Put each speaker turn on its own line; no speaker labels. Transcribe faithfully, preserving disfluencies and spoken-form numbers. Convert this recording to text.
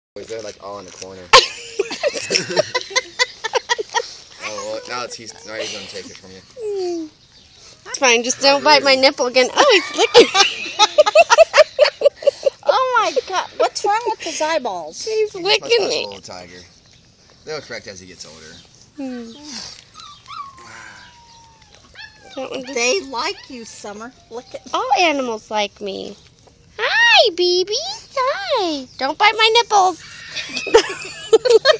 They're like all in the corner. Oh, well, now it's he's, now he's gonna take it from you.
It's fine, just don't bite my nipple again. Oh, he's licking.
Oh my God, what's wrong with his eyeballs?
He's licking me.
Little tiger. They'll correct as he gets older.
Hmm.
They like you, Summer. Look at
all animals like me. Hi, babies. Hi. Don't bite my nipples.